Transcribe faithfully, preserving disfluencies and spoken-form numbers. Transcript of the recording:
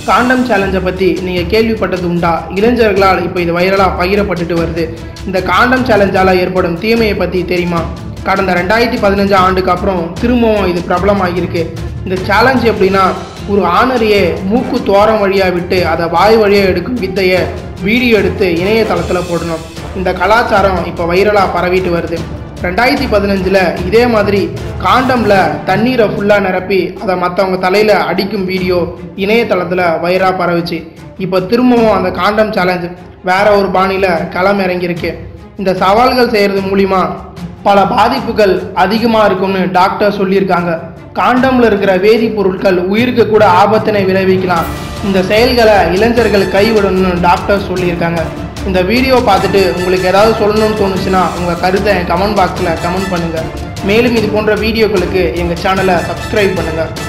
காண்டம் சேலஞ்சை பற்றி நீங்கள் கேள்விப்பட்டது உண்டா? இளைஞர்களால் இப்போ இது வைரலாக பகிரப்பட்டுட்டு வருது. இந்த காண்டம் சேலஞ்சால் ஏற்படும் தீமையை பற்றி தெரியுமா? கடந்த ரெண்டாயிரத்தி பதினஞ்சு ஆண்டுக்கு அப்புறம் திரும்பவும் இது பிரபலமாகியிருக்கு. இந்த சேலஞ்ச் எப்படின்னா, ஒரு ஆணரியை மூக்கு துவாரம் வழியாக விட்டு அதை வாய் வழியாக எடுக்கும் வித்தையை வீடியோ எடுத்து இணையதளத்தில் போடணும். இந்த கலாச்சாரம் இப்போ வைரலாக பரவிட்டு வருது. ரெண்டாயிரத்தி பதினஞ்சில் இதே மாதிரி காண்டமில் தண்ணீரை ஃபுல்லாக நிரப்பி அதை மற்றவங்க தலையில் அடிக்கும் வீடியோ இணையதளத்தில் வைரலாக பரவிச்சு. இப்போ திரும்பவும் அந்த காண்டம் சேலஞ்ச் வேற ஒரு பாணியில் களம் இறங்கியிருக்கு. இந்த சவால்கள் செய்கிறது மூலிமா பல பாதிப்புகள் அதிகமாக இருக்கும்னு டாக்டர் சொல்லியிருக்காங்க. காண்டமில் இருக்கிற வேதிப்பொருட்கள் உயிருக்கு கூட ஆபத்தினை விளைவிக்கலாம். இந்த செயல்களை இளைஞர்கள் கைவிடணும்னு டாக்டர் சொல்லியிருக்காங்க. இந்த வீடியோ பார்த்துட்டு உங்களுக்கு ஏதாவது சொல்லணும்னு தோணுச்சுன்னா உங்கள் கருத்தை என் கமெண்ட் பாக்ஸில் கமெண்ட் பண்ணுங்கள். மேலும் இது போன்ற வீடியோக்களுக்கு எங்கள் சேனலை சப்ஸ்கிரைப் பண்ணுங்கள்.